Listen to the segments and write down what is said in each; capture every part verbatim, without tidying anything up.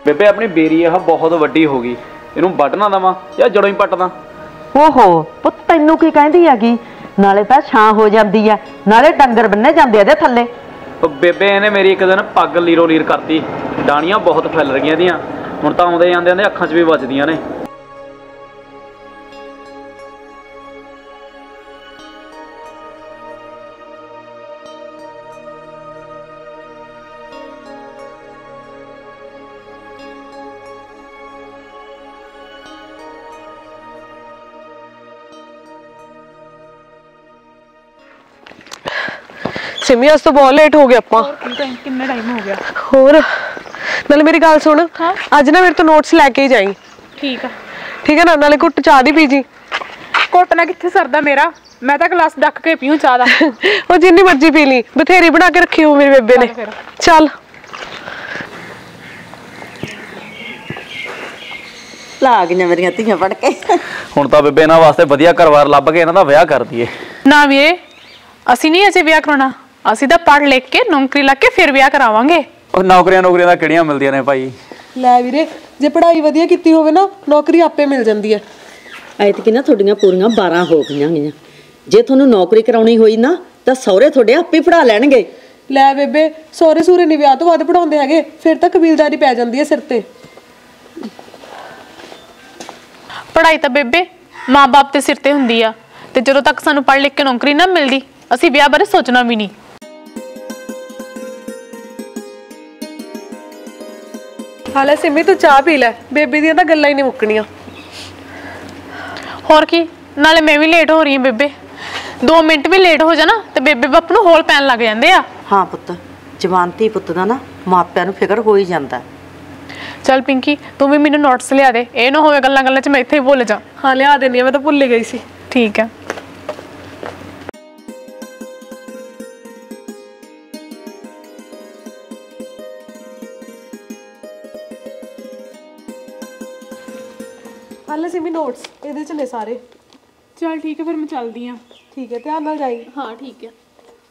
बेबे अपनी बेरी यह बहुत वड्डी हो गई, इनू वढ ना देवां या जड़ों ही पट दा? ओहो पुੱਤ ਤੈਨੂੰ की कहती हैगी, नाले तां छां हो जाती है, नाले डंगर बन्ने जांदे इहदे थल्ले। बेबे इहने मेरी एक दिन पग लीरो लीर करती, डाणियां बहुत फैल रही दियां, हुण तां आउंदे जांदे आंदे अखां 'च भी वजदियां ने। सिमी अज तो बहुत लेट हो गया अपा। कितना टाइम हो गया? होर नाले मेरी गल सुन, हाँ? अज ना मेरे तो नोट्स लैके ही जाई। ठीक है ठीक है ना, नाले घुट चाह दी पी जी। घुट ना कित्थे सरदा मेरा, मैं तो गिलास डक के पीऊं चाह दा। वो जिन्नी मर्जी पी ली, बथेरी बना के रखी हो मेरी बेबे ने। चल ला गईयां मेरियां धीआं पढ़ के। हुण तां बेबे इन्हां वास्ते वधिया घरवार लभ के इन्हां दा विआह कर दईए। ना वीरे असीं नहीं अजे विआह कराउणा, असीं तां पढ़ लिख के नौकरी लग के फिर विआह करावांगे। ਉਹ ਨੌਕਰੀਆਂ ਨੌਕਰੀਆਂ ਦਾ ਕਿਹੜੀਆਂ ਮਿਲਦੀਆਂ ਨੇ ਭਾਈ? ਲੈ ਵੀਰੇ ਜੇ ਪੜ੍ਹਾਈ ਵਧੀਆ ਕੀਤੀ ਹੋਵੇ ਨਾ ਨੌਕਰੀ ਆਪੇ ਮਿਲ ਜਾਂਦੀ ਹੈ। ਐਤਕੀ ਨਾ ਤੁਹਾਡੀਆਂ ਪੂਰੀਆਂ ਬਾਰਾਂ ਹੋ ਗਈਆਂ ਗਈਆਂ, ਜੇ ਤੁਹਾਨੂੰ ਨੌਕਰੀ ਕਰਾਉਣੀ ਹੋਈ ਨਾ ਤਾਂ ਸਹੁਰੇ ਤੁਹਾਡੇ ਆਪੇ ਪੜ੍ਹਾ ਲੈਣਗੇ। ਲੈ ਬੇਬੇ ਸਹੁਰੇ ਸੂਰੇ ਨਹੀਂ ਵਿਆਹ ਤੋਂ ਬਾਅਦ ਪੜਾਉਂਦੇ ਹੈਗੇ, ਫਿਰ ਤਾਂ ਕਬੀਲਦਾਰੀ ਪੈ ਜਾਂਦੀ ਹੈ ਸਿਰ ਤੇ। ਪੜ੍ਹਾਈ ਤਾਂ ਬੇਬੇ ਮਾਂ-ਬਾਪ ਦੇ ਸਿਰ ਤੇ ਹੁੰਦੀ ਆ, ਤੇ ਜਦੋਂ ਤੱਕ ਸਾਨੂੰ ਪੜ੍ਹ ਲਿਖ ਕੇ ਨੌਕਰੀ ਨਾ ਮਿਲਦੀ ਅਸੀਂ ਵਿਆਹ ਬਾਰੇ ਸੋਚਣਾ ਵੀ ਨਹੀਂ। ਹਾਲੇ ਸਿਮੀ ਤੂੰ ਚਾਹ ਪੀ ਲੈ, ਬੇਬੇ ਦੀਆਂ ਤਾਂ ਗੱਲਾਂ ਹੀ ਨਹੀਂ ਮੁੱਕਣੀਆਂ। ਹੋਰ ਕੀ, ਨਾਲੇ ਮੈਂ ਵੀ ਲੇਟ ਹੋ ਰਹੀ ਹਾਂ ਬੇਬੇ, दो मिनट भी लेट हो जाना तो बेबे बाप नूं होल पैन लग जांदे आ। हाँ पुत्त जवान धी पुत्त दा ना मापिਆਂ ਨੂੰ ਫਿਕਰ ਹੋ ਹੀ ਜਾਂਦਾ। चल पिंकी तू भी मैनू नोट्स लिया दे, ਇਹ ਨਾ ਹੋਵੇ ਗੱਲਾਂ ਗੱਲਾਂ 'ਚ मैं ਇੱਥੇ ही भुल जा। हाँ लिया देनी, मैं तो भुल ही गई सी। ठीक है हाले सिमी नोट्स ਇਹਦੇ ਚ ਨੇ ਸਾਰੇ। चल ठीक है फिर मैं चलदी हां। ठीक है ध्यान नाल जाई। हाँ ठीक है।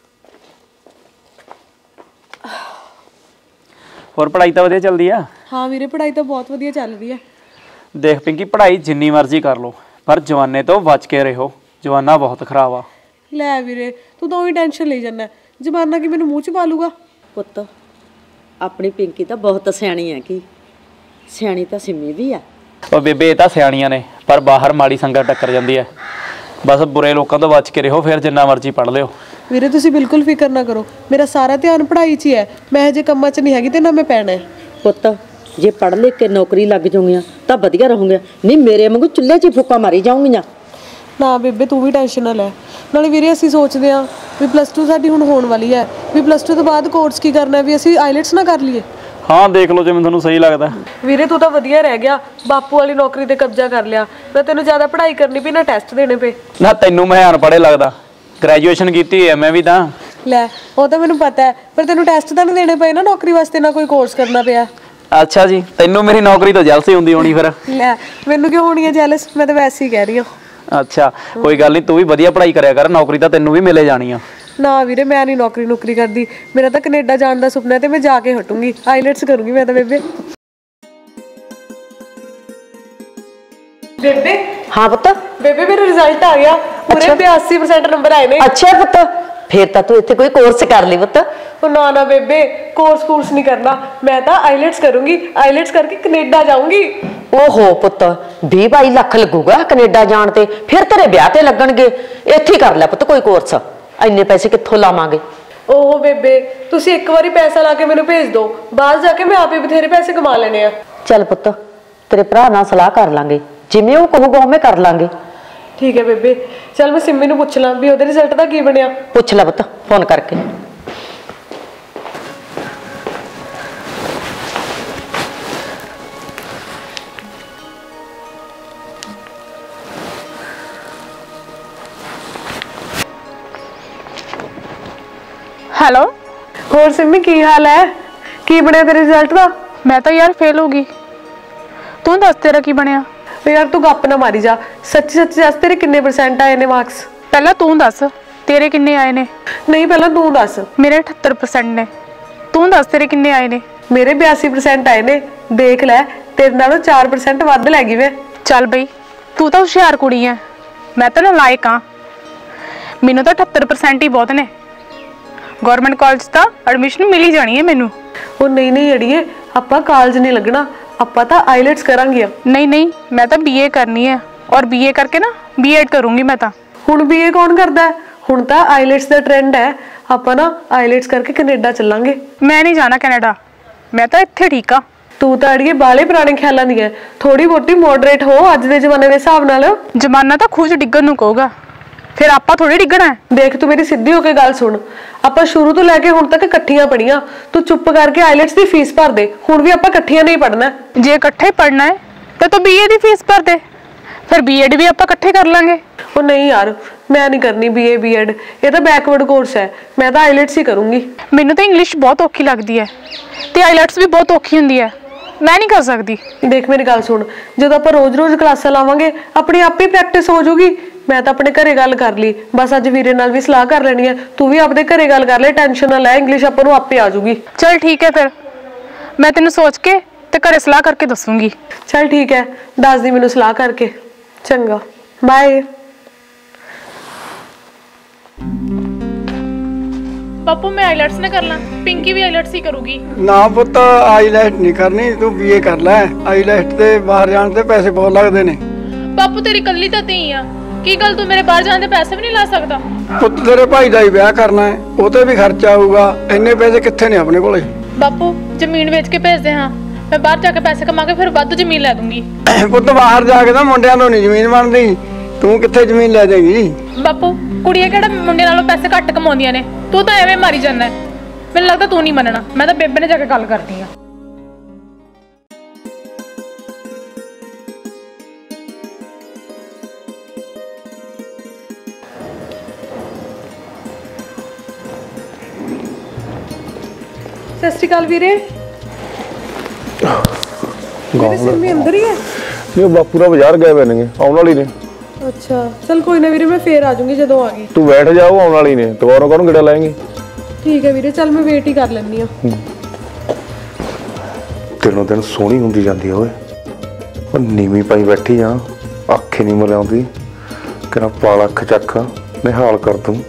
और पढ़ाई तो वधिया चलदी आ? हाँ वीरे पढ़ाई तो बहुत वधिया चल रही है। देख पिंकी पढ़ाई जिन्नी मर्जी कर लो पर जवाने तो बच के रहो, जवाना बहुत खराब आ। ले वीरे तू तो ही टेंशन ले जाना, जमाना की मैनू मुंह च पा लूगा। पुत्त अपनी पिंकी तो बहुत सियाणी है, कि सियाणी तो सिमी भी आ। और बेबे तो सियाणियां ने पर बाहर माड़ी संगत टक्कर जाती है, बस बुरे लोगों तो बच के रहो, फिर जिन्ना मर्जी पढ़ लियो। वीरे तुसी बिल्कुल फिक्र ना करो, मेरा सारा ध्यान पढ़ाई च ही है, मैं हजे कम्मां च नहीं हैगी ते ना मैं पैना है। पुत्त जे पढ़ लिख के नौकरी लग जाऊंगियां तो वधिया रहूंगे, नहीं मेरे वांगू चुल्हे च फूका मारी जाऊंगियां। ना बेबे तू भी टेंशन ना लै, नाले वीरे असीं सोचदे हां भी प्लस टू साडी हुण होण वाली है, भी प्लस टू तो बाद कोर्स की करना है, भी असीं आईलेट्स ना कर लीए। हाँ देख लो जिवें तुहानूं सही लगदा। वीरे तू तो वधिया रह गया, बापू वाली नौकरी ते कब्जा कर लिया, ना तेनों ज़्यादा पढ़ाई करनी पई ना टेस्ट देने पे। ना तैनूं मैं अनपढ़े लगदा, ग्रेजुएशन कीती है मैं भी तां। लै वो तो मैनूं पता है, पर तेनों टेस्ट तो नहीं देने पे ना नौकरी वास्ते, ना कोई कोर्स करना पिया। अच्छा जी तैनूं मेरी नौकरी तो जैलसी हुंदी होनी फिर। लै मैनूं क्यों होनी है जैलस, मैं तो वैसे ही कह रही हूँ। अच्छा कोई गल नहीं, तू भी वधिया पढ़ाई करिया कर, नौकरी तो तैनूं भी मिले जानी आ। ना वीरे मैं नहीं नौकरी नौकरी करती, मेरा तो कनेडा जाने का सुपना है, तो मैं जाके हटूंगी, आईलेट्स करूंगी मैं तो। बेबे बेबे हाँ पुत्त बेबे मेरा रिजल्ट आ गया, पूरे बयासी परसेंट नंबर आए ने। अच्छा पुत्त फिर तो तू इत्थे कोई कोर्स कर ली पुत्त। ना ना बेबे कोर्स कोर्स नहीं करना, मैं तो आईलेट्स करूंगी, आईलेट्स करके कनेडा जाऊंगी। ओहो पुत्त बीस बाई लख लगूगा कनेडा जान ते, फिर तेरे ब्याह ते लगणगे, इत्थे कर ले पुत्त कोई कोर्स, इन्ने पैसे कित्थों लावांगे। ओहो बेबे तुसी एक बारी पैसा ला के मैनू भेज दो, बाहर जाके मैं आप ही बथेरे पैसे कमा लेने आ। चल पुत्त तेरे भरा नाल सलाह कर लांगे, जिवें वो कहूगा उवें कर लांगे। ठीक है बेबे चल मैं सिमी नूं पुछ ला भी ओहदे रिजल्ट दा की बनिया। पुछ ला पुत्त फोन करके। हेलो होर सिमी की हाल है, की बनिया तेरे रिजल्ट दा? मैं तो यार फेल होगी, तू दस तेरा की बनया? यार तू गप ना मारी जा, सच्ची सच्ची दस तेरे किन्ने परसेंट आए ने मार्क्स? पहला तू दस तेरे किन्ने आए ने? नहीं पहला तू दस। मेरे अठहत्तर परसेंट ने, तू दस तेरे किन्ने आए ने? मेरे बयासी परसेंट आए ने। देख लै, तेरे नालों चार परसेंट वध लैगी मैं। ਚੱਲ ਬਈ ਤੂੰ ਤਾਂ ਹੁਸ਼ਿਆਰ ਕੁੜੀ ਐ, ਮੈਂ ਤਾਂ ਨਲਾਇਕ ਆ। ਮੈਨੂੰ ਤਾਂ ਅਠੱਤਰ परसेंट ਹੀ ਬਹੁਤ ਨੇ। ਗਵਰਨਮੈਂਟ ਕਾਲਜ ਤਾਂ ਐਡਮਿਸ਼ਨ ਮਿਲ ਹੀ ਜਾਣੀ ਹੈ ਮੈਨੂੰ। ਉਹ ਨਹੀਂ ਨਹੀਂ ਅੜੀਏ, ਆਪਾਂ ਕਾਲਜ ਨਹੀਂ ਲੱਗਣਾ, ਆਪਾਂ ਤਾਂ ਆਈਲੈਟਸ ਕਰਾਂਗੇ। ਨਹੀਂ ਨਹੀਂ, ਮੈਂ ਤਾਂ ਬੀਏ ਕਰਨੀ ਹੈ ਔਰ ਬੀਏ ਕਰਕੇ ਨਾ ਬੀਐਡ ਕਰੂੰਗੀ ਮੈਂ ਤਾਂ। ਹੁਣ ਬੀਏ ਕੌਣ ਕਰਦਾ ਹੈ? ਹੁਣ ਤਾਂ ਆਈਲੈਟਸ ਦਾ ਟ੍ਰੈਂਡ ਹੈ। ਆਪਾਂ ਨਾ ਆਈਲੈਟਸ ਕਰਕੇ ਕੈਨੇਡਾ ਚੱਲਾਂਗੇ। ਮੈਂ ਨਹੀਂ ਜਾਣਾ ਕੈਨੇਡਾ, ਮੈਂ ਤਾਂ ਇੱਥੇ ਠੀਕ ਆ। ਤੂੰ ਤਾਂ ਅੜੀਏ ਬਾਲੇ ਪੁਰਾਣੇ ਖਿਆਲਾਂ ਦੀ ਹੈ, ਥੋੜੀ ਬਹੁਤੀ ਮੋਡਰੇਟ ਹੋ ਅੱਜ ਦੇ ਜ਼ਮਾਨੇ ਦੇ ਹਿਸਾਬ ਨਾਲ। ਜ਼ਮਾਨਾ ਤਾਂ ਖੂਜ ਡਿੱਗਣ ਨੂੰ ਕਹੂਗਾ, ਫਿਰ ਆਪਾਂ ਥੋੜੀ ਡਿੱਗਣਾ ਹੈ। ਦੇਖ ਤੂੰ ਮੇਰੀ ਸਿੱਧੀ ਹੋ ਕੇ ਗੱਲ ਸੁਣ, ਆਪਾਂ ਸ਼ੁਰੂ ਤੋਂ ਲੈ ਕੇ ਹੁਣ ਤੱਕ ਇਕੱਠੀਆਂ ਪੜੀਆਂ। ਤੂੰ ਚੁੱਪ ਕਰਕੇ ਆਈਲੈਟਸ ਦੀ ਫੀਸ ਭਰ ਦੇ, ਹੁਣ ਵੀ ਆਪਾਂ ਇਕੱਠੀਆਂ ਨਹੀਂ ਪੜਨਾ। ਜੇ ਇਕੱਠੇ ਪੜਨਾ ਹੈ ਤਾਂ ਤੂੰ ਬੀਏ ਦੀ ਫੀਸ ਭਰ ਦੇ, ਫਿਰ ਬੀਐਡ ਵੀ ਆਪਾਂ ਇਕੱਠੇ ਕਰ ਲਾਂਗੇ। ਉਹ ਨਹੀਂ ਯਾਰ, ਮੈਂ ਨਹੀਂ ਕਰਨੀ ਬੀਏ ਬੀਐਡ, ਇਹ ਤਾਂ ਬੈਕਵਰਡ ਕੋਰਸ ਹੈ। ਮੈਂ ਤਾਂ ਆਈਲੈਟਸ ਹੀ ਕਰੂੰਗੀ। ਮੈਨੂੰ ਤਾਂ ਇੰਗਲਿਸ਼ ਬਹੁਤ ਔਖੀ ਲੱਗਦੀ ਹੈ ਤੇ ਆਈਲੈਟਸ ਵੀ ਬਹੁਤ ਔਖੀ ਹੁੰਦੀ ਹੈ, ਮੈਂ ਨਹੀਂ ਕਰ ਸਕਦੀ। ਦੇਖ ਮੇਰੀ ਗੱਲ ਸੁਣ, ਜਦੋਂ ਆਪਾਂ ਰੋਜ਼-ਰੋਜ਼ ਕਲਾਸਾਂ ਲਾਵਾਂਗੇ ਆਪਣੀ ਆਪੇ ਪ੍ਰੈਕਟਿਸ ਹੋ ਜਾਊਗੀ। ਮੈਂ ਤਾਂ ਆਪਣੇ ਘਰੇ ਗੱਲ ਕਰ ਲਈ, ਬਸ ਅੱਜ ਵੀਰੇ ਨਾਲ ਵੀ ਸਲਾਹ ਕਰ ਲੈਣੀ ਹੈ। ਤੂੰ ਵੀ ਆਪਦੇ ਘਰੇ ਗੱਲ ਕਰ ਲੈ, ਟੈਨਸ਼ਨ ਨਾ ਲੈ, ਇੰਗਲਿਸ਼ ਆਪਾਂ ਨੂੰ ਆਪੇ ਆ ਜਾਊਗੀ। ਚਲ ਠੀਕ ਹੈ, ਫਿਰ ਮੈਂ ਤੈਨੂੰ ਸੋਚ ਕੇ ਤੇ ਘਰੇ ਸਲਾਹ ਕਰਕੇ ਦੱਸੂਗੀ। ਚਲ ਠੀਕ ਹੈ, ਦੱਸ ਦੀ ਮੈਨੂੰ ਸਲਾਹ ਕਰਕੇ। ਚੰਗਾ, ਬਾਏ। ਪਾਪੂ ਮੈਂ ਆਈਲੈਟਸ ਨਾ ਕਰ ਲਾਂ, ਪਿੰਕੀ ਵੀ ਆਈਲੈਟਸ ਹੀ ਕਰੂਗੀ। ਨਾ ਪੁੱਤ, ਆਈਲੈਟ ਨਹੀਂ ਕਰਨੀ, ਤੂੰ ਬੀਏ ਕਰ ਲੈ। ਆਈਲੈਟ ਤੇ ਬਾਹਰ ਜਾਣ ਤੇ ਪੈਸੇ ਬਹੁਤ ਲੱਗਦੇ ਨੇ। ਪਾਪੂ ਤੇਰੀ ਕੱਲੀ ਤਾਂ ਧੀ ਆ, ਕੀ ਗੱਲ ਤੂੰ ਮੇਰੇ ਬਾਹਰ ਜਾਣ ਦੇ ਪੈਸੇ ਵੀ ਨਹੀਂ ਲਾ ਸਕਦਾ? ਪੁੱਤ ਤੇਰੇ ਭਾਈ ਦਾ ਹੀ ਵਿਆਹ ਕਰਨਾ ਹੈ, ਉਹ ਤੇ ਵੀ ਖਰਚਾ ਆਊਗਾ, ਇੰਨੇ ਪੈਸੇ ਕਿੱਥੇ ਨੇ ਆਪਣੇ ਕੋਲੇ। ਬਾਪੂ ਜ਼ਮੀਨ ਵੇਚ ਕੇ ਭੇਜਦੇ ਹਾਂ, ਮੈਂ ਬਾਹਰ ਜਾ ਕੇ ਪੈਸੇ ਕਮਾ ਕੇ ਫਿਰ ਵੱਧ ਜ਼ਮੀਨ ਲੈ ਦੂੰਗੀ। ਪੁੱਤ ਬਾਹਰ ਜਾ ਕੇ ਤਾਂ ਮੁੰਡਿਆਂ ਤੋਂ ਨਹੀਂ ਜ਼ਮੀਨ ਬਣਦੀ, ਤੂੰ ਕਿੱਥੇ ਜ਼ਮੀਨ ਲੈ ਦੇਗੀ। ਬਾਪੂ ਕੁੜੀਆਂ ਕਿਹੜਾ ਮੁੰਡਿਆਂ ਨਾਲੋਂ ਪੈਸੇ ਘੱਟ ਕਮਾਉਂਦੀਆਂ ਨੇ, ਤੂੰ ਤਾਂ ਐਵੇਂ ਮਾਰੀ ਜਾਂਦਾ। ਮੈਨੂੰ ਲੱਗਦਾ ਤੂੰ ਨਹੀਂ ਮੰਨਣਾ, ਮੈਂ ਤਾਂ ਬੇਬੇ ਨੇ ਜਾ ਕੇ ਗੱਲ ਕਰਦੀ ਆ। ਸਤਿ ਸ਼੍ਰੀ ਅਕਾਲ ਵੀਰੇ। ਵੀਰੇ ਸਿੰਮੀ ਅੰਦਰ ਹੀ ਹੈ? ਨਹੀਂ, ਬਾਪੂ ਦਾ ਬਾਜ਼ਾਰ ਗਏ ਬੈਣਗੇ, ਆਉਣ ਵਾਲੀ ਨੇ। ਅੱਛਾ ਚਲ ਕੋਈ ਨਾ ਵੀਰੇ, ਮੈਂ ਫੇਰ ਆ ਜਾਊਂਗੀ ਜਦੋਂ ਆ ਗਈ। ਤੂੰ ਬੈਠ ਜਾ, ਉਹ ਆਉਣ ਵਾਲੀ ਨੇ, ਦੁਬਾਰਾ ਕਾਹਨੂੰ ਗੇੜਾ ਲਾਏਂਗੇ। ਠੀਕ ਹੈ ਵੀਰੇ, ਚੱਲ ਮੈਂ ਵੇਟ ਹੀ ਕਰ ਲੈਂਦੀ ਆ। ਦਿਨੋਂ ਦਿਨ ਸੋਹਣੀ ਹੁੰਦੀ ਜਾਂਦੀ ਆ ਓਏ। ਉਹ ਨੀਵੀਂ ਪਾਈ ਬੈਠੀ ਆ, ਅੱਖ ਨਹੀਂ ਮਲਾਉਂਦੀ, ਕਿਹੜਾ ਪਾਲ ਅੱਖ ਚੱਕ ਨਿਹਾਲ ਕਰ ਦੂੰ।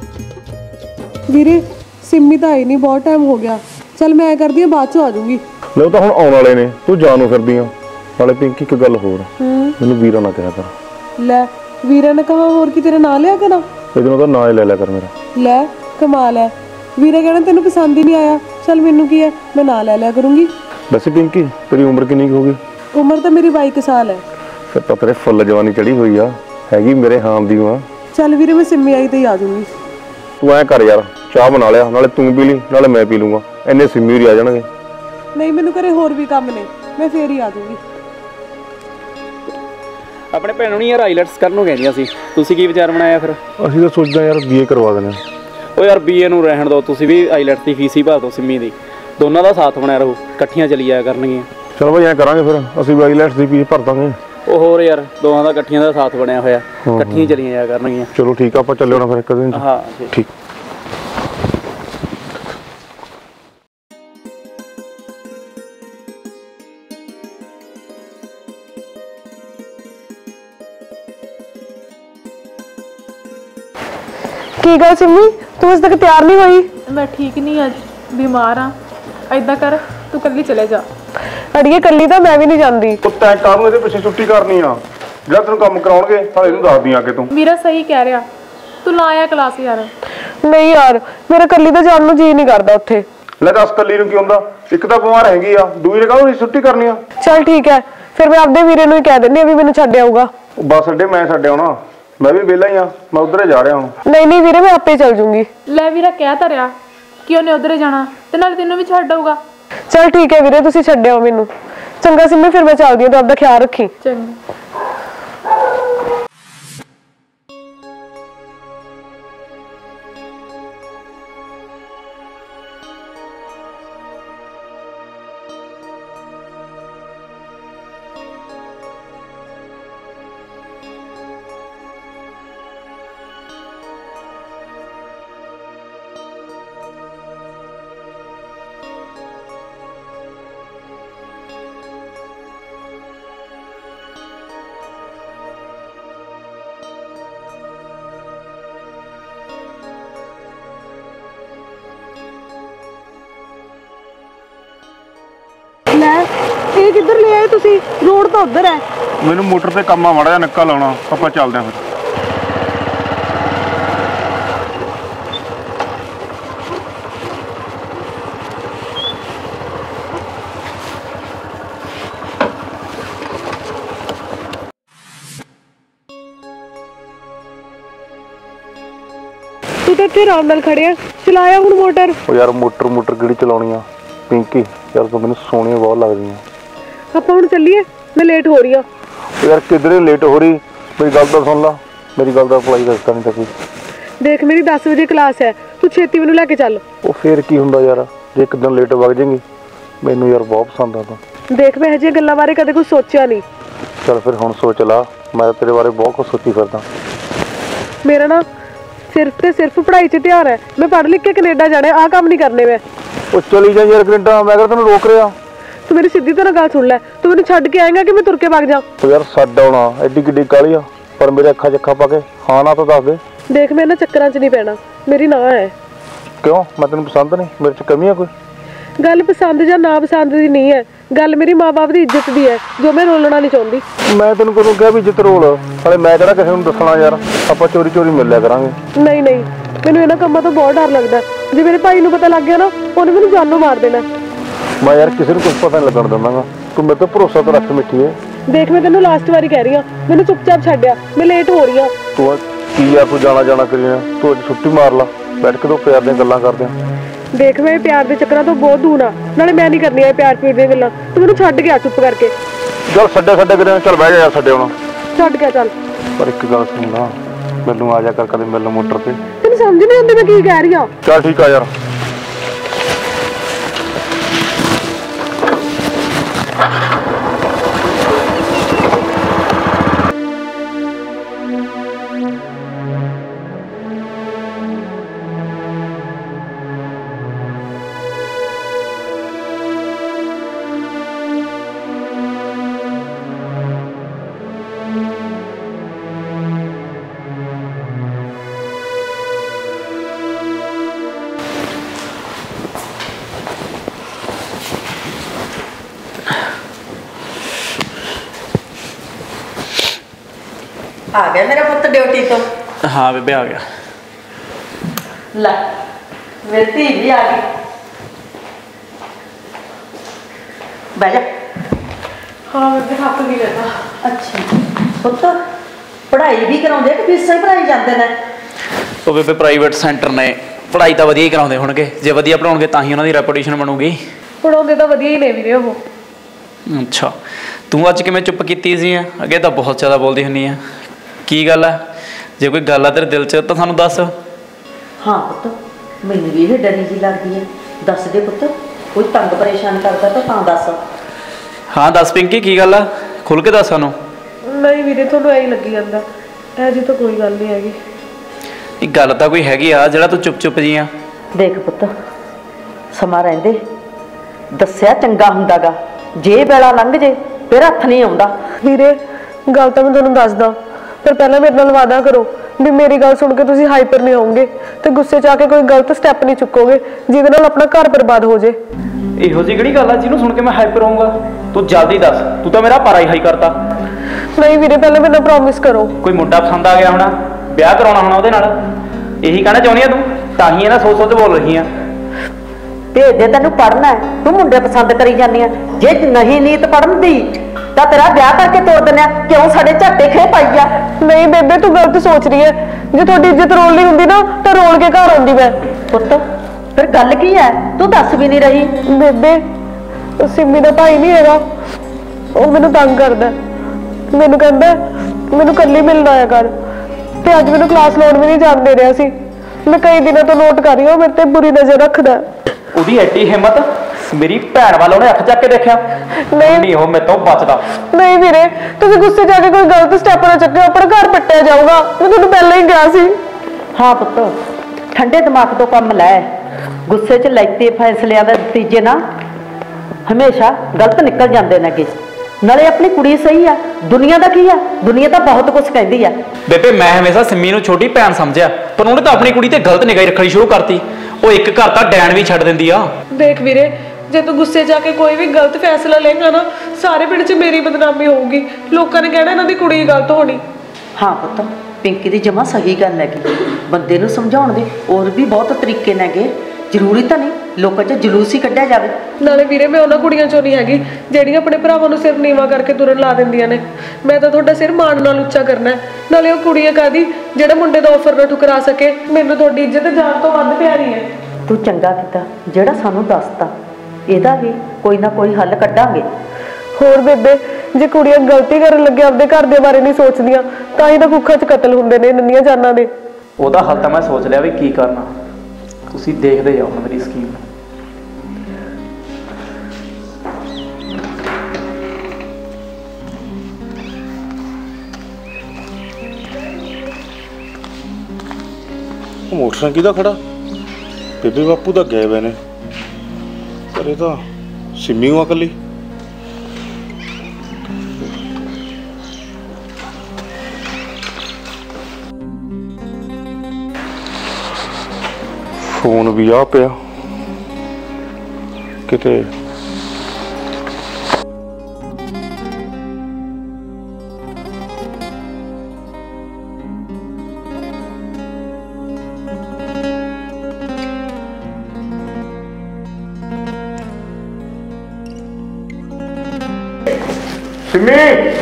ਵੀਰੇ ਸਿੰਮੀ ਤਾਂ ਆਈ ਨਹੀਂ, ਬਹੁਤ ਟਾਈਮ ਹੋ ਗਿਆ। ਚੱਲ ਮੈਂ ਕਰਦੀ ਆ, ਬਾਅਦ ਚ ਆ ਜਾਊਂਗੀ। ਲੈ ਉਹ ਤਾਂ ਹੁਣ ਆਉਣ ਵਾਲੇ ਨੇ, ਤੂੰ ਜਾਣ ਨੂੰ ਫਿਰਦੀ ਆ। ਨਾਲੇ ਪਿੰਕੀ ਇੱਕ ਗੱਲ ਹੋਰ, ਮੈਨੂੰ ਵੀਰਾ ਨਾ ਕਿਹਾ ਕਰ। ਲੈ ਵੀਰਾ ਨੇ ਕਹਾ ਹੋਰ ਕੀ ਤੇਰਾ ਨਾਂ ਲਿਆ ਕਰਾਂ? ਇਹਦੋਂ ਤਾਂ ਨਾਂ ਹੀ ਲੈ ਲਿਆ ਕਰ ਮੇਰਾ। ਲੈ ਕਮਾਲ ਹੈ, ਵੀਰਾ ਕਹਿਣਾ ਤੈਨੂੰ ਪਸੰਦ ਹੀ ਨਹੀਂ ਆਇਆ। ਚੱਲ ਮੈਨੂੰ ਕੀ ਹੈ, ਮੈਂ ਨਾਂ ਲੈ ਲਿਆ ਕਰੂੰਗੀ। ਵੈਸੇ ਪਿੰਕੀ ਤੇਰੀ ਉਮਰ ਕਿੰਨੀ ਕੁ ਹੋ ਗਈ? ਉਮਰ ਤਾਂ ਮੇਰੀ ਬਾਈ ਕੁ ਸਾਲ ਹੈ। ਫਿਰ ਤਾਂ ਤੇਰੇ ਫੁੱਲ ਜਵਾਨੀ ਚੜੀ ਹੋਈ ਆ, ਹੈਗੀ ਮੇਰੇ ਹਾਮ ਦੀ ਮਾਂ। ਚੱਲ ਵੀਰੇ ਮੈਂ ਸਿੰਮੀ ਆਈ ਤੇ ਹੀ ਆ ਜਾਊਂਗੀ। ਤੂੰ ਐਂ ਕਰ ਯਾਰ, ਚਾਹ ਬਣਾ ਲਿਆ, ਨਾਲੇ ਤੂੰ ਪੀ ਲਈ ਨਾਲੇ ਮੈਂ ਪੀ ਲੂੰਗਾ, ਇੰਨੇ ਸਿੰਮੀ ਵੀ ਆ ਜਾਣਗੇ। ਨਹੀਂ ਮੈਨੂੰ ਘਰੇ ਹੋਰ ਵੀ ਕੰਮ ਨੇ, ਮੈਂ ਫੇਰ ਹੀ ਆ ਜਾਊਂਗੀ। ਆਪਣੇ ਭੈਣ ਨੂੰ ਯਾਰ ਆਈਲੈਟਸ ਕਰਨ ਨੂੰ ਕਹਿੰਦੀਆਂ ਸੀ, ਤੁਸੀਂ ਕੀ ਵਿਚਾਰ ਬਣਾਇਆ ਫਿਰ? ਅਸੀਂ ਤਾਂ ਸੋਚਦਾ ਯਾਰ ਬੀਏ ਕਰਵਾ ਦੇਣਾ। ਉਹ ਯਾਰ ਬੀਏ ਨੂੰ ਰਹਿਣ ਦਿਓ, ਤੁਸੀਂ ਵੀ ਆਈਲੈਟਸ ਦੀ ਫੀਸ ਹੀ ਭਰ ਦਿਓ ਸਿੰਮੀ ਦੀ, ਦੋਨਾਂ ਦਾ ਸਾਥ ਬਣਿਆ ਰਹੂ, ਇਕੱਠੀਆਂ ਚਲੀ ਜਾਇਆ ਕਰਨਗੀਆਂ। ਚਲੋ ਭਾਈ ਐਂ ਕਰਾਂਗੇ ਫਿਰ, ਅਸੀਂ ਵੀ ਆਈਲੈਟਸ ਦੀ ਫੀਸ ਭਰ ਦਾਂਗੇ। ਉਹ ਹੋਰ ਯਾਰ ਦੋਵਾਂ ਦਾ ਇਕੱਠੀਆਂ ਦਾ ਸਾਥ ਬਣਿਆ ਹੋਇਆ, ਇਕੱਠੀਆਂ ਚਲੀਆਂ ਜਾਇਆ ਕਰਨਗੀਆਂ। ਚਲੋ ਠੀਕ ਆ, ਆਪਾਂ ਚੱਲਿਓ ਨਾ ਫਿਰ ਇੱਕ ਦਿਨ। ਹਾਂ ਠੀਕ। ਕੀ ਗੱਲ ਸਿੰਮੀ, ਤੂੰ ਅਜੇ ਤੱਕ ਤਿਆਰ ਨਹੀਂ ਹੋਈ? ਮੈਂ ਠੀਕ ਨਹੀਂ, ਅੱਜ ਬਿਮਾਰ ਆ। ਏਦਾਂ ਕਰ ਤੂੰ ਕੱਲੀ ਚਲੇ ਜਾ। ਅੜੀਏ ਕੱਲੀ ਤਾਂ ਮੈਂ ਵੀ ਨਹੀਂ ਜਾਂਦੀ। ਤੈਂ ਕਾਹਨੂੰ ਇਹਦੇ ਪਿੱਛੇ ਛੁੱਟੀ ਕਰਨੀ ਆ? ਜਿਹੜਾ ਤੈਨੂੰ ਕੰਮ ਕਰਾਉਣਗੇ ਤਾਂ ਇਹਨੂੰ ਦੱਸਦੀ ਆ ਕਿ ਤੂੰ। ਵੀਰਾ ਸਹੀ ਕਹਿ ਰਿਹਾ, ਤੂੰ ਲਾਇਆ ਕਲਾਸ ਯਾਰ। ਨਹੀਂ ਯਾਰ, ਮੇਰਾ ਕੱਲੀ ਤਾਂ ਜਾਣ ਨੂੰ ਜੀ ਨਹੀਂ ਕਰਦਾ ਉੱਥੇ। ਲੈ ਦੱਸ ਕੱਲੀ ਨੂੰ ਕੀ ਹੁੰਦਾ? ਇੱਕ ਤਾਂ ਬਿਮਾਰ ਹੈਗੀ ਆ, ਦੂਜੀ ਨੇ ਕਾਹਨੂੰ ਛੁੱਟੀ ਕਰਨੀ ਆ? ਚੱਲ ਠੀਕ ਹੈ, ਫਿਰ ਮੈਂ ਆਪਦੇ ਵੀਰੇ ਨੂੰ ਹੀ ਕਹਿ ਦਿੰਦੀ ਆ ਵੀ ਮੈਨੂੰ ਛੱਡ ਆਊਗਾ। ਬੱਸ ਅੱਡੇ ਮੈਂ ਛੱਡ ਆਉਣਾ, ਮੈਂ ਵੀ ਵਿਹਲਾ ਹੀ ਆ, ਮੈਂ ਉਧਰ ਜਾ ਰਿਹਾ ਹਾਂ। ਨਹੀਂ ਨਹੀਂ ਵੀਰੇ, ਮੈਂ ਆਪੇ ਚੱਲ ਜੂੰਗੀ। ਲੈ ਵੀਰਾ ਕਹਿ ਤਾਂ ਰਿਹਾ ਕਿ ਉਹਨੇ ਉਧਰੇ ਜਾਣਾ ਤੇ ਨਾਲ ਤੈਨੂੰ ਵੀ ਛੱਡ ਆਊਗਾ। ਚੱਲ ਠੀਕ ਹੈ ਵੀਰੇ, ਤੁਸੀਂ ਛੱਡਿਓ ਮੈਨੂੰ। ਚੰਗਾ ਸਿੰਮੀ, ਫਿਰ ਮੈਂ ਚੱਲਦੀ ਹਾਂ, ਤੂੰ ਆਪਦਾ ਖਿਆਲ ਰੱਖੀ। ਚੰਗਾ। ਇਹ ਕਿੱਧਰ ਲੈ ਆਏ ਤੁਸੀਂ? ਰੋਡ ਤਾਂ ਉੱਧਰ ਹੈ। ਮੈਨੂੰ ਮੋਟਰ ਤੇ ਕੰਮ ਆ ਮਾੜਾ ਜਿਹਾ ਨਿੱਕਾ ਲਾਉਣਾ, ਆਪਾਂ ਚੱਲਦੇ ਆਂ ਫਿਰ। ਤੂੰ ਤਾਂ ਇੱਥੇ ਆਰਾਮ ਨਾਲ ਖੜਿਆ, ਚਲਾਇਆ ਹੁਣ ਮੋਟਰ। ਉਹ ਯਾਰ ਮੋਟਰ ਮੋਟਰ ਕਿਹੜੀ ਚਲਾਉਣੀ ਆ ਪਿੰਕੀ, ਯਾਰ ਤੂੰ ਮੈਨੂੰ ਸੋਹਣੀ ਬਹੁਤ ਲੱਗਦੀ ਆ। ਆਪਾਂ ਹੁਣ ਚੱਲੀਏ, ਮੈਂ ਲੇਟ ਹੋ ਰਹੀ ਆ। ਯਾਰ ਕਿਧਰੇ ਲੇਟ ਹੋ ਰਹੀ, ਮੇਰੀ ਗੱਲ ਤਾਂ ਸੁਣ ਲਾ। ਮੇਰੀ ਗੱਲ ਦਾ ਅਪਲਾਈ ਕਰਤਾ ਨਹੀਂ ਤਾਂ ਕੋਈ। ਦੇਖ ਮੇਰੀ ਦਸ ਵਜੇ ਕਲਾਸ ਹੈ, ਤੂੰ ਛੇਤੀ ਮੈਨੂੰ ਲੈ ਕੇ ਚੱਲ। ਉਹ ਫੇਰ ਕੀ ਹੁੰਦਾ ਯਾਰ, ਜੇ ਇੱਕ ਦਿਨ ਲੇਟ ਵਗ ਜਾਏਂਗੀ। ਮੈਨੂੰ ਯਾਰ ਬਹੁਤ ਪਸੰਦ ਆ ਤੂੰ। ਦੇਖ ਮੈਂ ਅਜਿਹੀਆਂ ਗੱਲਾਂ ਬਾਰੇ ਕਦੇ ਕੁਝ ਸੋਚਿਆ ਨਹੀਂ। ਚੱਲ ਫਿਰ ਹੁਣ ਸੋਚ ਲਾ, ਮੈਂ ਤੇਰੇ ਬਾਰੇ ਬਹੁਤ ਕੁਝ ਸੋਚੀ ਫਿਰਦਾ। ਮੇਰਾ ਨਾ ਸਿਰਫ ਤੇ ਸਿਰਫ ਪੜ੍ਹਾਈ 'ਚ ਧਿਆਨ ਹੈ। ਮੈਂ ਪੜ੍ਹ ਲਿਖ ਕੇ ਕੈਨੇਡਾ ਜਾਣਾ, ਆਹ ਕੰਮ ਨਹੀਂ ਕਰਨੇ ਮੈਂ। ਉਹ ਚਲੀ ਜਾ ਯਾਰ ਕੈਨੇਡਾ, ਮੈਂ ਕਿਹੜਾ ਤੈਨੂੰ ਰੋਕ ਰਿਹਾ। ਤੂੰ ਮੇਰੀ ਸਿੱਧੀ ਤਰ੍ਹਾਂ ਗੱਲ ਸੁਣ ਲੈ, ਤੂੰ ਮੈਨੂੰ ਛੱਡ ਕੇ ਆਏਂਗਾ ਕਿ ਮੈਂ ਤੁਰ ਕੇ ਭੱਜ ਜਾ? ਉਹ ਯਾਰ ਛੱਡ ਆਉਣਾ, ਐਡੀ ਕਿੱਡੀ ਕਾਹਲੀ ਆ, ਪਰ ਮੇਰੇ ਅੱਖਾਂ 'ਚ ਅੱਖਾਂ ਪਾ ਕੇ ਹਾਂ ਨਾ ਤਾਂ ਦੱਸ ਦੇ। ਦੇਖ ਮੈਂ ਇਹਨਾਂ ਚੱਕਰਾਂ 'ਚ ਨਹੀਂ ਪੈਣਾ, ਮੇਰੀ ਨਾ ਹੈ। ਕਿਉਂ, ਮੈਂ ਤੈਨੂੰ ਪਸੰਦ ਨਹੀਂ? ਮੇਰੇ 'ਚ ਕਮੀ ਆ ਕੋਈ? ਗੱਲ ਪਸੰਦ ਜਾਂ ਨਾ ਪਸੰਦ ਦੀ ਨਹੀਂ ਹੈ, ਗੱਲ ਮੇਰੀ ਮਾਂ-ਬਾਪ ਦੀ ਇੱਜ਼ਤ ਦੀ ਹੈ, ਜੋ ਮੈਂ ਰੋਲਣਾ ਨਹੀਂ ਚਾਹੁੰਦੀ। ਮੈਂ ਤੈਨੂੰ ਕਦੋਂ ਕਿਹਾ ਵੀ ਇੱਜ਼ਤ ਰੋਲ? ਹਾਲੇ ਮੈਂ ਕਿਹੜਾ ਕਿਸੇ ਨੂੰ ਦੱਸਣਾ ਯਾਰ, ਆਪਾਂ ਚੋਰੀ ਚੋਰੀ ਮਿਲ ਲਿਆ ਕਰਾਂਗੇ। ਨਹੀਂ ਨਹੀਂ, ਮੈਨੂੰ ਇਹਨਾਂ ਕੰਮਾਂ ਤੋਂ ਬਹੁਤ ਡਰ ਲੱਗਦਾ। ਜੇ ਮੇਰੇ ਭਾਈ ਨੂੰ ਪਤਾ ਲੱਗ ਗਿਆ ਨਾ, ਉਹਨੇ ਮੈਨੂੰ ਜਾਨੋਂ ਮਾਰ ਦੇਣਾ। ਮੈਂ ਯਾਰ ਕਿਸੇ ਨੂੰ ਕੁਝ ਪਤਾ ਨਹੀਂ ਲੱਗਣ ਦਿੰਦਾਗਾ, ਤੂੰ ਮੇਰੇ ਤੇ ਭਰੋਸਾ ਤਾਂ ਰੱਖ ਮਿੱਠੀਏ। ਦੇਖ ਮੈਂ ਤੈਨੂੰ ਲਾਸਟ ਵਾਰੀ ਕਹਿ ਰਹੀ ਹਾਂ, ਮੈਨੂੰ ਚੁੱਪਚਾਪ ਛੱਡਿਆ, ਮੈਂ ਲੇਟ ਹੋ ਰਹੀ ਹਾਂ। ਤੂੰ ਕੀ ਆ, ਤੂੰ ਜਾਣਾ ਜਾਣਾ ਕਰੀ ਜਾ, ਤੂੰ ਅੱਜ ਛੁੱਟੀ ਮਾਰ ਲਾ, ਬੈਠ ਕੇ ਦੋ ਪਿਆਰ ਦੀਆਂ ਗੱਲਾਂ ਕਰਦੇ ਆ। ਦੇਖ ਮੈਂ ਪਿਆਰ ਦੇ ਚੱਕਰਾਂ ਤੋਂ ਬਹੁਤ ਦੂਰ ਆ, ਨਾਲੇ ਮੈਂ ਨਹੀਂ ਕਰਨੀਆਂ ਪਿਆਰ ਪੀਰ ਦੀਆਂ ਗੱਲਾਂ। ਤੂੰ ਮੈਨੂੰ ਛੱਡ ਗਿਆ ਚੁੱਪ ਕਰਕੇ। ਚੱਲ ਛੱਡੇ ਛੱਡੇ ਕਰੇ, ਚੱਲ ਬਹਿ ਜਾ ਯਾਰ ਛੱਡੇ ਹੁਣ। ਛੱਡ ਗਿਆ ਚੱਲ। ਪਰ ਇੱਕ ਗੱਲ ਸੁਣ ਲਾ, ਮੈਨੂੰ ਆ ਜਾ ਕਰ ਕਦੇ ਮਿਲਣ ਮੋਟਰ ਤੇ। ਤੈਨੂੰ ਸਮਝ ਨਹੀਂ ਆਉਂਦੀ ਮੈਂ ਕੀ ਕਹਿ ਰਹੀ ਹਾਂ? ਚੱਲ ਠੀਕ ਆ ਯਾਰ। ਆ ਗਿਆ ਮੇਰਾ ਪੁੱਤ ਡਿਊਟੀ ਤੋਂ? ਹਾਂ ਬੇਬੇ ਆ ਗਿਆ। ਲੈ ਮੇਰੀ ਧੀ ਵੀ ਆ ਗਈ, ਬਹਿ ਜਾ। ਹਾਂ ਮੈਂ ਥੱਕ ਗਈ ਮੈਂ ਤਾਂ। ਅੱਛਾ ਪੁੱਤ, ਪੜ੍ਹਾਈ ਵੀ ਕਰਾਉਂਦੇ ਕਿ ਫੀਸਾਂ ਹੀ ਭਰਾਈ ਜਾਂਦੇ ਨੇ? ਉਹ ਬੇਬੇ ਪ੍ਰਾਈਵੇਟ ਸੈਂਟਰ ਨੇ, ਪੜ੍ਹਾਈ ਤਾਂ ਵਧੀਆ ਹੀ ਕਰਾਉਂਦੇ ਹੋਣਗੇ। ਜੇ ਵਧੀਆ ਪੜਾਉਣਗੇ ਤਾਂ ਹੀ ਉਹਨਾਂ ਦੀ ਰੈਪੂਟੇਸ਼ਨ ਬਣੂਗੀ। ਪੜਾਉਂਦੇ ਤਾਂ ਵਧੀਆ ਹੀ ਨੇ ਵੀਰੇ ਉਹ। ਅੱਛਾ, ਤੂੰ ਅੱਜ ਕਿਵੇਂ ਚੁੱਪ ਕੀਤੀ ਸੀ? ਅੱਗੇ ਤਾਂ ਬਹੁਤ ਜ਼ਿਆਦਾ ਬੋਲਦੀ ਹੁੰਦੀ ਆ, ਕੀ ਗੱਲ ਆ? ਜੇ ਕੋਈ ਗੱਲ ਆ ਤੇਰੇ ਦਿਲ 'ਚ ਤਾਂ ਸਾਨੂੰ ਦੱਸ। ਹਾਂ ਪੁੱਤ, ਮੈਨੂੰ ਵੀ ਇਹ ਡਰੀ ਜੀ ਲੱਗਦੀ ਹੈ। ਦੱਸ ਦੇ ਪੁੱਤ, ਕੋਈ ਤੰਗ ਪਰੇਸ਼ਾਨ ਕਰਦਾ ਤਾਂ ਤਾਂ ਦੱਸ। ਹਾਂ ਦੱਸ ਪਿੰਕੀ, ਕੀ ਗੱਲ ਆ? ਖੁੱਲ ਕੇ ਦੱਸ ਸਾਨੂੰ। ਨਹੀਂ ਵੀਰੇ, ਤੁਹਾਨੂੰ ਐਂ ਲੱਗੀ ਜਾਂਦਾ, ਇਹ ਜੀ ਤਾਂ ਕੋਈ ਗੱਲ ਨਹੀਂ ਹੈਗੀ। ਇਹ ਗੱਲ ਤਾਂ ਕੋਈ ਹੈਗੀ ਆ, ਜਿਹੜਾ ਤੂੰ ਚੁੱਪ ਚੁੱਪ ਜੀ ਆ। ਦੇਖ ਪੁੱਤ, ਸਮਾਂ ਰਹਿੰਦੇ ਦੱਸਿਆ ਚੰਗਾ ਹੁੰਦਾਗਾ, ਜੇ ਵੇਲਾ ਲੰਘ ਜੇ ਫਿਰ ਹੱਥ ਨਹੀਂ ਆਉਂਦਾ। ਵੀਰੇ ਗੱਲ ਤਾਂ ਮੈਂ ਤੁਹਾਨੂੰ ਦੱਸਦਾ, ਪਰ ਪਹਿਲਾਂ ਮੇਰੇ ਨਾਲ ਵਾਅਦਾ ਕਰੋ ਵੀ ਮੇਰੀ ਗੱਲ ਸੁਣ ਕੇ ਤੁਸੀਂ ਹਾਈਪਰ ਨਹੀਂ ਹੋਵੋਗੇ ਤੇ ਗੁੱਸੇ 'ਚ ਆ ਕੇ ਕੋਈ ਗਲਤ ਸਟੈਪ ਨਹੀਂ ਚੁੱਕੋਗੇ ਜਿਹਦੇ ਨਾਲ ਆਪਣਾ ਘਰ ਬਰਬਾਦ ਹੋ ਜੇ। ਇਹੋ ਜਿਹੀ ਕਿਹੜੀ ਗੱਲ ਆ ਜਿਹਨੂੰ ਸੁਣ ਕੇ ਮੈਂ ਹਾਈਪਰ ਹੋਊਂਗਾ? ਤੂੰ ਜਲਦੀ ਦੱਸ, ਤੂੰ ਤਾਂ ਮੇਰਾ ਪਾਰਾ ਹੀ ਹਾਈ ਕਰਤਾ। ਨਹੀਂ ਵੀਰੇ, ਪਹਿਲਾਂ ਮੇਰੇ ਨਾਲ ਪ੍ਰੋਮਿਸ ਕਰੋ। ਕੋਈ ਮੁੰਡਾ ਪਸੰਦ ਆ ਗਿਆ ਹੋਣਾ, ਵਿਆਹ ਕਰਾਉਣਾ ਹੋਣਾ ਉਹਦੇ ਨਾਲ, ਇਹੀ ਕਹਿਣਾ ਚਾਹੁੰਦੀ ਆ ਤੂੰ? ਤਾਂ ਹੀ ਇਹਨਾਂ ਸੋਚ ਸੋਚ ਬੋਲ ਰਹੀ ਆ। ਭੇਜ ਦੇ ਤੈਨੂੰ ਪੜ੍ਹਨਾ, ਤੂੰ ਮੁੰਡੇ ਪਸੰਦ ਕਰੀ ਜਾਂਦੀ ਆ। ਜੇ ਨਹੀਂ ਨੀਤ ਪੜ੍ਹਨ ਦੀ ਤਾਂ ਤੇਰਾ ਵਿਆਹ ਕਰਕੇ ਤੋੜ ਦਿੰਦੇ ਆ। ਕਿਉਂ ਸਾਡੇ ਝਾਟੇ ਖੇ ਪਾਈ ਆ? ਨਹੀਂ ਬੇਬੇ, ਤੂੰ ਗਲਤ ਸੋਚ ਰਹੀ ਹੈ। ਜੇ ਤੁਹਾਡੀ ਇੱਜ਼ਤ ਰੋਲਣੀ ਹੁੰਦੀ ਨਾ ਤਾਂ ਰੋਲ ਕੇ ਘਰ ਆਉਂਦੀ ਮੈਂ। ਪੁੱਤ ਫਿਰ ਗੱਲ ਕੀ ਹੈ, ਤੂੰ ਦੱਸ ਵੀ ਨਹੀਂ ਰਹੀ। ਬੇਬੇ, ਉਹ ਸਿੰਮੀ ਦਾ ਭਾਈ ਨਹੀਂ ਹੈਗਾ, ਉਹ ਮੈਨੂੰ ਤੰਗ ਕਰਦਾ। ਮੈਨੂੰ ਕਹਿੰਦਾ ਮੈਨੂੰ ਇਕੱਲੀ ਮਿਲਣ ਆਇਆ ਕਰ, ਤੇ ਅੱਜ ਮੈਨੂੰ ਕਲਾਸ ਲਾਉਣ ਵੀ ਨਹੀਂ ਜਾਣ ਦੇ ਰਿਹਾ ਸੀ। ਮੈਂ ਕਈ ਦਿਨਾਂ ਤੋਂ ਨੋਟ ਕਰ ਰਹੀ ਹਾਂ, ਮੇਰੇ ਤੇ ਬੁਰੀ ਨਜ਼ਰ ਰੱਖਦਾ। ਉਹਦੀ ਐਡੀ ਹਿੰਮਤ, ਮੇਰੀ ਭੈਣ ਵੱਲ ਉਹਨੇ ਅੱਖ ਚੱਕ ਕੇ ਦੇਖਿਆ? ਨਹੀਂ ਨਹੀਂ, ਉਹ ਮੇਰੇ ਤੋਂ ਬਚਦਾ ਨਹੀਂ ਵੀਰੇ, ਤੁਸੀਂ ਗੁੱਸੇ 'ਚ ਆ ਕੇ ਕੋਈ ਗਲਤ ਸਟੈਪ ਨਾ ਚੱਕਿਓ, ਆਪਣਾ ਘਰ ਪੱਟਿਆ ਜਾਊਗਾ। ਮੈਂ ਤੁਹਾਨੂੰ ਪਹਿਲਾਂ ਹੀ ਕਿਹਾ ਸੀ। ਹਾਂ ਪੁੱਤ, ਠੰਡੇ ਦਿਮਾਗ ਤੋਂ ਕੰਮ ਲੈ। ਗੁੱਸੇ 'ਚ ਲੈਤੇ ਫੈਸਲਿਆਂ ਦਾ ਨਤੀਜੇ ਨਾ ਹਮੇਸ਼ਾ ਗਲਤ ਨਿਕਲ ਜਾਂਦੇ ਨੇ ਕਿ ਨਾਲੇ ਆਪਣੀ ਕੁੜੀ ਸਹੀ ਆ, ਦੁਨੀਆ ਦਾ ਕੀ ਆ? ਦੁਨੀਆ ਤਾਂ ਬਹੁਤ ਕੁਝ ਕਹਿੰਦੀ ਆ। ਬੇਬੇ, ਮੈਂ ਹਮੇਸ਼ਾ ਸਿੰਮੀ ਨੂੰ ਛੋਟੀ ਭੈਣ ਸਮਝਿਆ, ਪਰ ਉਹਨੇ ਤਾਂ ਆਪਣੀ ਕੁੜੀ ਤੇ ਗਲਤ ਨਿਗਾਹ ਰੱਖਣੀ ਸ਼ੁਰੂ ਕਰਤੀ। ਉਹ ਇੱਕ ਘਰ ਤਾਂ ਡੈਣ ਵੀ ਛੱਡ ਦਿੰਦੀ ਆ। ਦੇਖ ਵੀਰੇ, ਜੇ ਤੂੰ ਗੁੱਸੇ 'ਚ ਆ ਕੇ ਕੋਈ ਵੀ ਗਲਤ ਫੈਸਲਾ ਲਏਗਾ ਨਾ, ਸਾਰੇ ਪਿੰਡ 'ਚ ਮੇਰੀ ਬਦਨਾਮੀ ਹੋਊਗੀ। ਲੋਕਾਂ ਨੇ ਕਹਿਣਾ ਇਹਨਾਂ ਦੀ ਕੁੜੀ ਗਲਤ ਹੋਣੀ। ਹਾਂ ਪੁੱਤ, ਪਿੰਕੀ ਦੀ ਜਮਾ ਸਹੀ ਗੱਲ ਹੈਗੀ। ਬੰਦੇ ਨੂੰ ਸਮਝਾਉਣ ਦੇ ਹੋਰ ਵੀ ਬਹੁਤ ਤਰੀਕੇ ਨੇਗੇ, ਜ਼ਰੂਰੀ ਤਾਂ ਨਹੀਂ ਲੋਕਾਂ 'ਚ ਜਲੂਸ ਹੀ ਕੱਢਿਆ ਜਾਵੇ। ਨਾਲੇ ਵੀਰੇ ਮੈਂ ਉਹਨਾਂ ਕੁੜੀਆਂ 'ਚੋਂ ਨਹੀਂ ਹੈਗੀ ਜਿਹੜੀਆਂ ਆਪਣੇ ਭਰਾਵਾਂ ਨੂੰ ਸਿਰ ਨੀਵਾ ਕਰਕੇ ਤੁਰਨ ਲਾ ਦਿੰਦੀਆਂ ਨੇ। ਮੈਂ ਤਾਂ ਤੁਹਾਡਾ ਸਿਰ ਮਾਣ ਨਾਲ ਉੱਚਾ ਕਰਨਾ। ਨਾਲੇ ਉਹ ਕੁੜੀਆਂ ਕਾਦੀ ਜਿਹੜਾ ਮੁੰਡੇ ਦਾ ਆਫਰ ਨਾ ਠੁਕਰਾ ਸਕੇ। ਮੈਨੂੰ ਤੁਹਾਡੀ ਇੱਜ਼ਤ ਜਾਨ ਤੋਂ ਵੱਧ ਪਿਆਰੀ ਹੈ। ਤੂੰ ਚੰਗਾ ਕੀਤਾ ਜਿਹੜਾ ਸਾਨੂੰ ਦੱਸਤਾ, ਇਹਦਾ ਵੀ ਕੋਈ ਨਾ ਕੋਈ ਹੱਲ ਕੱਢਾਂਗੇ। ਹੋਰ ਬੇਬੇ, ਜੇ ਕੁੜੀਆਂ ਗਲਤੀ ਕਰਨ ਲੱਗੇ ਆਪਦੇ ਘਰ ਦੇ ਬਾਰੇ ਨਹੀਂ ਸੋਚਦੀਆਂ ਤਾਂ ਹੀ ਤਾਂ ਕੁੱਖਾਂ 'ਚ ਕਤਲ ਹੁੰਦੇ ਨੇ ਨੰਨੀਆਂ ਜਾਨਾਂ ਦੇ। ਉਹਦਾ ਹੱਲ ਤਾਂ ਮੈਂ ਸੋਚ ਲਿਆ ਵੀ ਕੀ ਕਰਨਾ, ਤੁਸੀਂ ਦੇਖਦੇ ਜਾਓ ਹੁਣ ਮੇਰੀ ਸਕੀਮ। ਮੋਟਰਸਾਈਕਲ ਕਿਹਦਾ ਖੜਾ? ਬੇਬੇ ਬਾਪੂ ਤਾਂ ਗਏ ਵੇ ਨੇ, ਪਰ ਇਹ ਤਾਂ ਸਿੰਮੀ ਉਹ ਇਕੱਲੀ। ਫੋਨ ਵੀ ਆ ਪਿਆ ਕਿਤੇ। ਸਿੰਮੀ,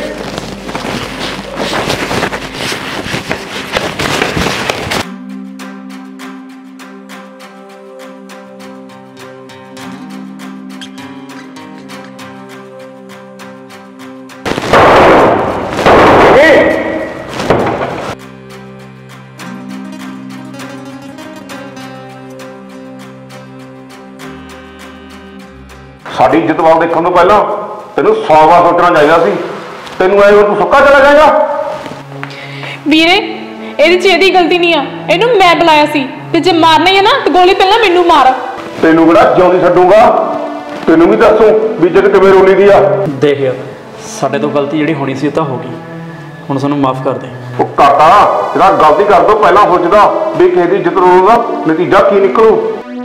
ਸਾਡੀ ਇੱਜ਼ਤ ਵੱਲ ਦੇਖਣ ਤੋਂ ਪਹਿਲਾਂ ਤੈਨੂੰ ਸੌ ਵਾਰ ਸੋਚਣਾ ਚਾਹੀਦਾ ਸੀ। ਤੈਨੂੰ ਐ ਤੂੰ ਸੁੱਕਾ ਚਲਾ ਜਾਏਗਾ। ਵੀਰੇ ਇਹਦੇ 'ਚ ਇਹਦੀ ਗਲਤੀ ਨਹੀਂ ਆ, ਇਹਨੂੰ ਮੈਂ ਬੁਲਾਇਆ ਸੀ ਤੇ ਜੇ ਮਾਰਨਾ ਹੀ ਹੈ ਨਾ ਤੇ ਗੋਲੀ ਪਹਿਲਾਂ ਮੈਨੂੰ ਮਾਰ। ਤੈਨੂੰ ਕਿਹੜਾ ਜਿਉਂਦੀ ਛੱਡੂਗਾ, ਤੈਨੂੰ ਵੀ ਦੱਸੂ ਵੀ ਇੱਜ਼ਤ ਕਿਵੇਂ ਰੋਲੀ ਦੀ ਆ। ਦੇਖ ਯਾਰ, ਸਾਡੇ ਤੋਂ ਗਲਤੀ ਜਿਹੜੀ ਹੋਣੀ ਸੀ ਉਹ ਤਾਂ ਹੋ ਗਈ, ਹੁਣ ਸਾਨੂੰ ਮਾਫ ਕਰ ਦੇ। ਉਹ ਕਾਕਾ ਜਿਹੜਾ ਗਲਤੀ ਕਰ ਤੋਂ ਪਹਿਲਾਂ ਸੋਚਦਾ ਵੀ ਕਿਸੇ ਦੀ ਇੱਜ਼ਤ ਰੋਲਣ ਦਾ ਨਤੀਜਾ ਕੀ ਨਿਕਲੂ।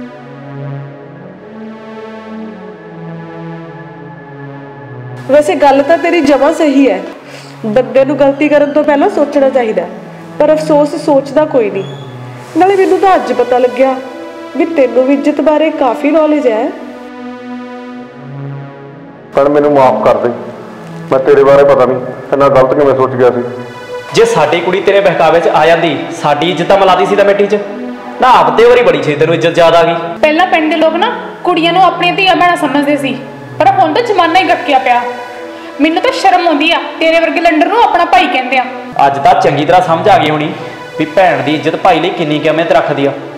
ਵੈਸੇ ਗੱਲ ਤਾਂ ਤੇਰੀ ਜਮਾਂ ਸਹੀ ਹੈ, ਬੰਦੇ ਨੂੰ ਗਲਤੀ ਕਰਨ ਤੋਂ ਪਹਿਲਾਂ ਸੋਚਣਾ ਚਾਹੀਦਾ, ਪਰ ਅਫਸੋਸ ਸੋਚਦਾ ਕੋਈ ਨਹੀਂ। ਨਾਲੇ ਮੈਨੂੰ ਤਾਂ ਅੱਜ ਪਤਾ ਲੱਗਿਆ ਵੀ ਤੈਨੂੰ ਵੀ ਇੱਜ਼ਤ ਬਾਰੇ ਕਾਫੀ ਨੌਲੇਜ ਹੈ। ਪਰ ਮੈਨੂੰ ਮਾਫ ਕਰ ਦੇ, ਮੈਂ ਤੇਰੇ ਬਾਰੇ ਪਤਾ ਨਹੀਂ ਇੰਨਾ ਗਲਤ ਕਿਵੇਂ ਸੋਚ ਗਿਆ ਸੀ। ਜੇ ਸਾਡੀ ਕੁੜੀ ਤੇਰੇ ਬਹਿਕਾਵੇ 'ਚ ਆ ਜਾਂਦੀ, ਸਾਡੀ ਇੱਜ਼ਤ ਤਾਂ ਮਲਾਦੀ ਸੀ ਤਾਂ ਮਿੱਟੀ 'ਚ ਨਾ। ਆਪਦੇ ਵਾਰੀ ਬੜੀ ਛੇ ਤੈਨੂੰ ਇੱਜ਼ਤ ਜ਼ਿਆਦਾ ਆ ਗਈ। ਪਹਿਲਾਂ ਪਿੰਡ ਦੇ ਲੋਕ ਨਾ ਕੁੜੀਆਂ ਨੂੰ ਆਪਣੀਆਂ ਧੀਆਂ ਭੈਣਾਂ ਸਮਝਦੇ ਸੀ, ਪਰ ਹੁਣ ਤਾਂ ਜ਼ਮਾਨਾ ਹੀ ਗੱਕਿਆ ਪਿਆ। ਮੈਨੂੰ ਤਾਂ ਸ਼ਰਮ ਆਉਂਦੀ ਆ ਤੇਰੇ ਵਰਗੇ ਲੰਡਰ ਨੂੰ ਆਪਣਾ ਭਾਈ ਕਹਿੰਦੇ ਆ। ਅੱਜ ਤਾਂ ਚੰਗੀ ਤਰ੍ਹਾਂ ਸਮਝ ਆ ਗਈ ਹੋਣੀ ਵੀ ਭੈਣ ਦੀ ਇੱਜ਼ਤ ਭਾਈ ਲਈ ਕਿੰਨੀ ਅਹਿਮੀਅਤ ਰੱਖਦੀ ਆ।